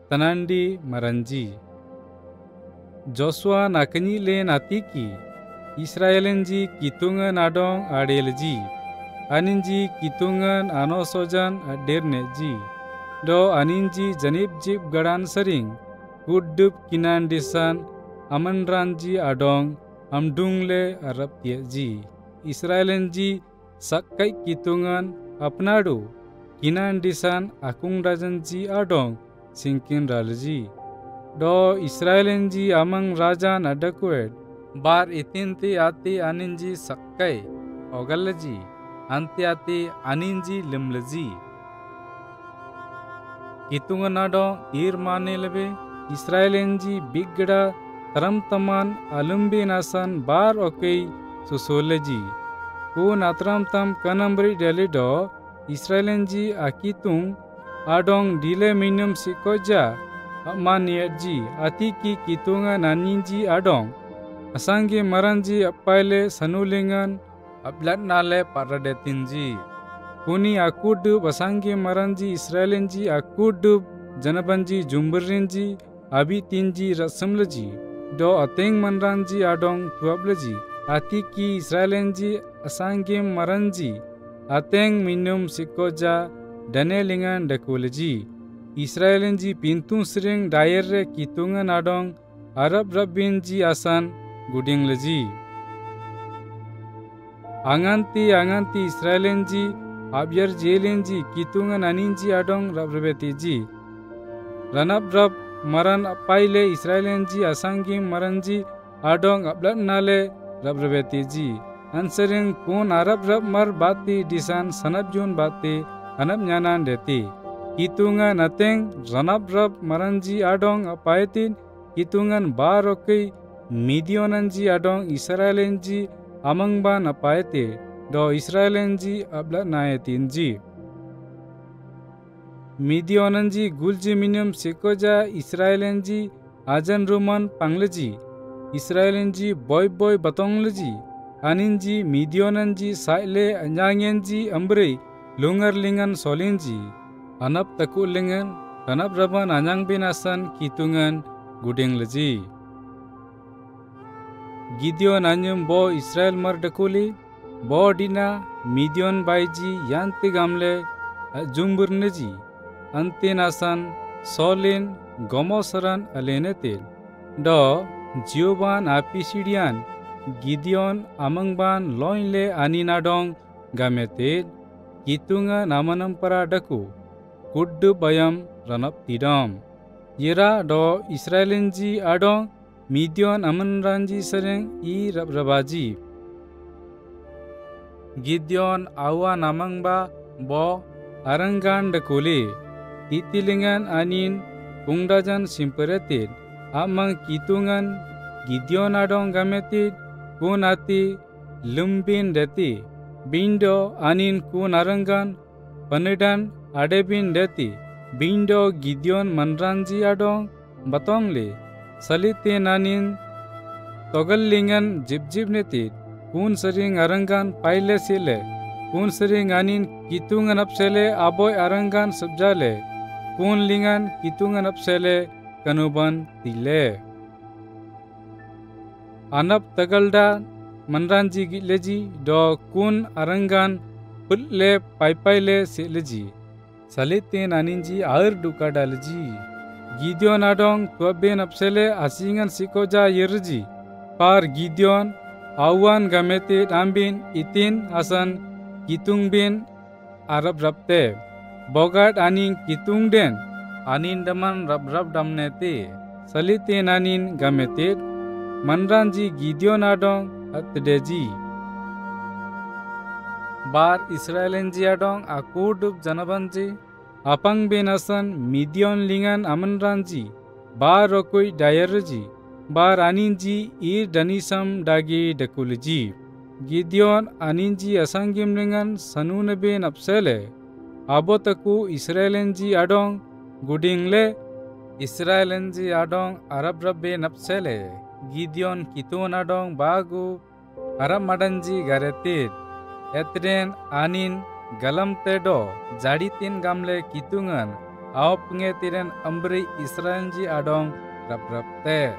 Tanandi Maranji Joshua nakani le natiki Israelenji kitungan adong adelji aninji kitungan anosojan aderneji do aninji janib jib gadan sering gudup kinan disan amanranji adong amdungle arab ji Israelenji sakkai kitungan apnadu kinan disan akung rajanji adong singkin ralji do Israelenji amang rajan adakuet bar itinti ati aninji sakkai ogalji anti ati aninji limlaji kitungan adong irmane lebe Israelenji bigda taram taman alumbi nasan bar okei susoleji kun atram tam kanambri delido Israelenji akitung adong dile minum sikoja amaniaji atiki kitunga naninji adong asangi maranji apaile sanulingan ablat nale paradetinji kuni akudu asangi maranji Israelenji akudu janabanji jumburinji abi tinji rasamlaji do ateng manranji adong tuablaji atiki Israelenji asangi maranji ateng minum sikoja danelingan dakulaji Israelenji pintun sering daerre kitungan adong Arab rabbinji asan gudinglaji anganti Israelenji abyar jelenji kitungan aninji adong rabrabetiji ranab rab maran apaile Israelenji asangi maranji adong ablat nale rabrabetiji ansering kun Arab rab mar bati disan sanab jun bati anab nyanan deti kitungan ateng ranab rab maranji adong apaitin kitungan barokai Midionanji adong Israelenji amangban apaite do Israelenji abla naetinji Midionanji gulji minum sekoja Israelenji ajan roman pangleji Israelenji boy batongleji aninji Midionanji saile anyangenji ambre lungarlingan solinji anap takulingan tanap raban anyang binasan kitungan gudengleji Gideon anyum bo Israel mar dakuli bo dina Midian baiji yanti gamle jumburneji antin asan solin gomosaran alenetil do Jioban apisidian Gideon amangban loinle aninadong gametil kitunga namanampara daku kuddu bayam ranap tidam yera do Israelenji adong Midian amanranji sereng I rabrabaji Gideon awa namangba bo arangan dakuli titilingan anin kungdajan simperetit amang kitungan Gideon adong gametit kunati lumbin deti bindo anin kun arangan panidan adebin deti bindo Gideon manranji adong batongle salite nanin togallingan jibjib netit kun sering arangan paile sile kun sering anin kitungan apsele aboy arangan subjale kun lingan kitungan apsele kanuban tile anap tagalda manranji gileji do kun arangan putle paipaile sileji salite naninji air dukadalji Gideon adong tuabben apsele asingan sikoja yerji par Gideon awan gamete ambin itin asan kitungbin Arab rabte bogat aning kitungden anin daman rab damnete salite nanin gamete manranji Gideon adong atdeji bar Israelenji adong akudub janabanji apang benasan Midian lingan amanranji bar rokoi dayarji bar aninji ir danisam dagi dakulji Gideon aninji asangim lingan sanunebe napsele abotaku Israelenji adong gudingle Israelenji adong Arab rabbe napsele Gideon kitun adong bagu Arab madanji garetit etren anin galam tedo jaditin gamle kitungan aw pengetiran ambri Israel ji adong rap-rapte.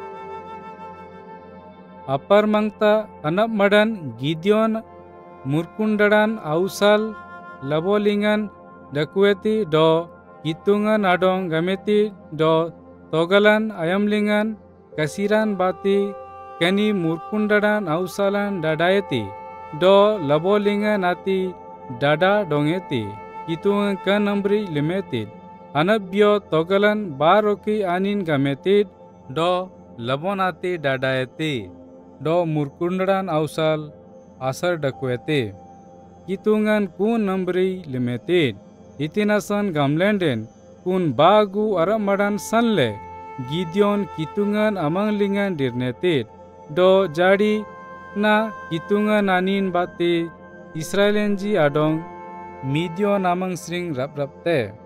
Apar mangta anak madan Gideon murkundaran ausal labolingan dakueti do hitungan adong gameti do togalan ayamlingan kasiran bati kani murkundaran ausalan dadayeti do labolingan ati dada dongeti hitungan kan ambri limetit anabyo togalan baroki anin gametit do labonati dadayeti do murkundaran ausal asar dakwete hitungan kun nambri limited itinasan gamlenden kun bagu aramadan sanle Gideon hitungan amanglingan dirneted do jadi na hitungan anin bate Israelenji adong Midian amang sring rap-rapte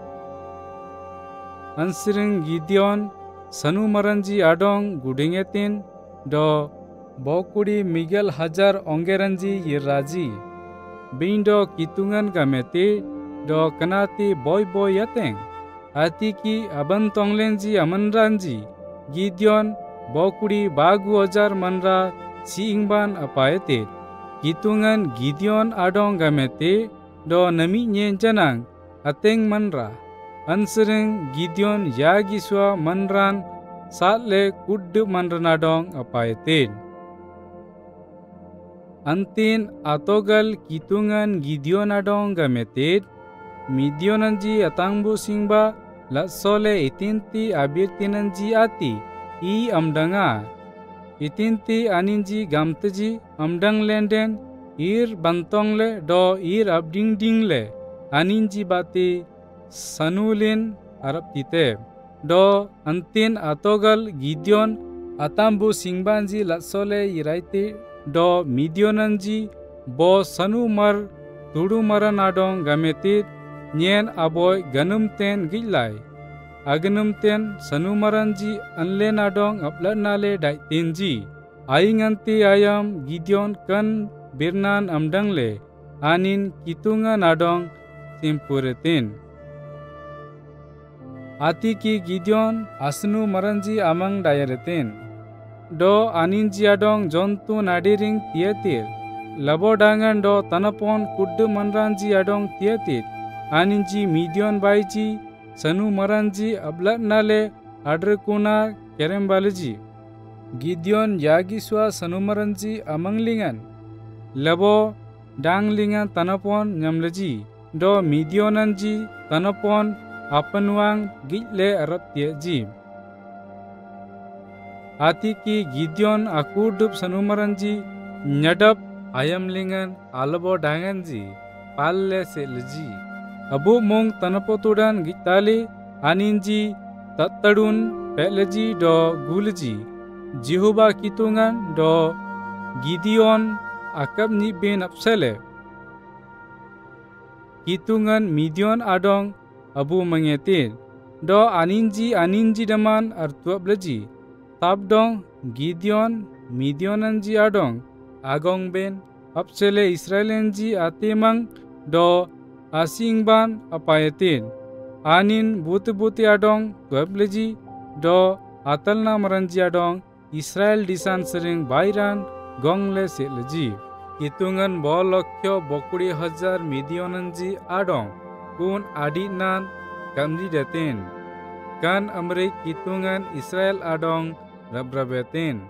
ansring Gideon sanumaranji adong gudingetin do Bokudi Miguel Hajar Ongeranji Yiraji Bindo Kitungan Gameti do Kanati Boy Yateng Atiki Abantonglenji Amanranji Gideon Bokudi Bagu Ojar Manra Siingban Apaete Kitungan Gideon Adong Gameti do Nami Nyenjanang Ateng Manra Ansering Gideon Yagiswa Manran Satle Kuddu Manranadong Apaete Antin atogal kitungan Gideon adong gametit Midiananji atangbu singba latsole itinti abirtinanji ati I amdanga itinti aninji gamtaji amdang lenden ir bantongle do ir abdingdingle aninji bati sanulin araptite do antin atogal Gideon atambu singbanji latsole iraiti do Midiananji bo sanumar tudumaran adong gametit nyen aboy ganumten gilai aganumten sanumaranji anlen adong aplanale daitinji ainganti ayam Gideon kan birnan amdangle anin kitungan adong simpuretin atiki Gideon asnu maranji amang dayaretin do aninji adong jontu nadiring tiatir labodangan do tanapon kuddu manranji adong tiatir aninji Midian baiji sanu maranji ablatnale adrekuna kerembalaji Gideon yagiswa sanu maranji amanglingan labo danglingan tanapon nyamlaji do Midiananji tanapon apanwang gitle arap tiaji Atiki Gideon akudub sanumaranji nyadap ayamlingan alabo danganji palle selji abu mong tanapotudan gitali aninji tattadun peleji do gulji Jehovah kitungan do Gideon akab ni ben apsele kitungan Midian adong abu mangetin do aninji daman artuableji Tabdong Gideon Midiananji adong agong ben apsele Israelenji atemang do asingban apayetin anin buti adong tuableji do atalna maranji adong Israel disan sering bairan gongle seleji kitungan bolokyo bokuri hajar Midiananji adong kun adinan kamji datin kan amrik kitungan Israel adong rabrabetin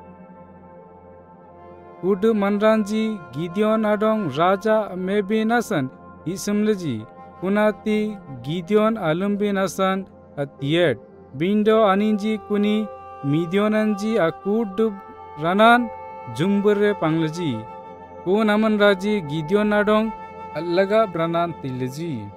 kudu manranji Gideon adong raja mebinasan isamleji kunati Gideon alumbinasan atiet bindo aninji kuni Midiananji akudu ranan jumbure pangleji kun aman raji Gideon adong allaga branan tileji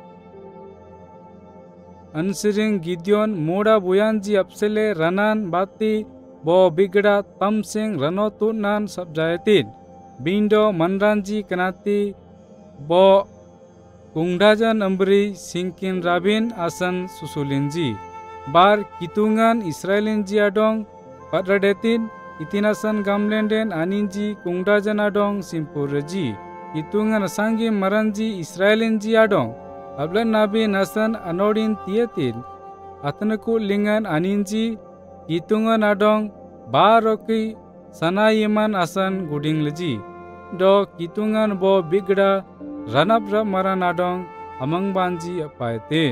Ansering Gideon moda buyanji apsele ranan bati bo bigda tamseng ranotunan sabjayatin bindo manranji kanati bo kungdajan ambri singkin rabin asan susulinji bar kitungan Israelinji adong patradetin itinasan gamlenden aninji kungdajan adong simpuraji kitungan asangi maranji Israelinji adong ablan nabi nasan anodin tiatin atnaku lingan aninji kitungan adong baroki sanayiman asan guding leji do kitungan bo bigda ranabra maran adong amang banji apaitin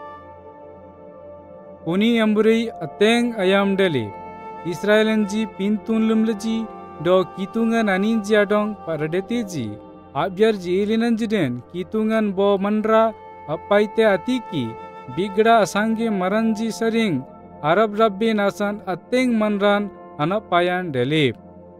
uni amburi ateng ayam deli Israelenji pintun lumleji do kitungan aninji adong paradetiji abyar jilinanjiden kitungan bo mandra apaite atiki bigda asangi maranji saring Arab Rabbi nasan ateng manran anapayan delip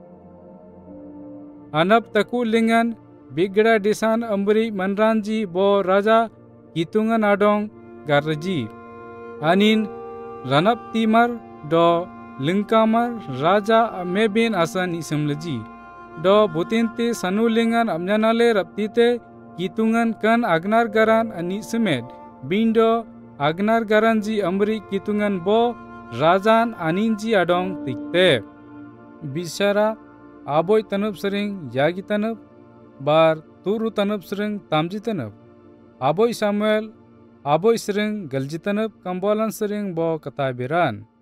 anap taku lingan bigda desan amburi manranji bo raja kitungan adong garji anin ranap timar do lingkamar raja mebin asan isemleji do butinte sanulingan amnyanale raptite kitungan kan agnar garan ani semed bindo agnar garanji ambri kitungan bo rajan aninji adong tikte bisara aboy tanup sering yagi tanup bar turu tanup sering tamji tanup aboy Samuel aboy sering galji tanup kambolan sering bo katabiran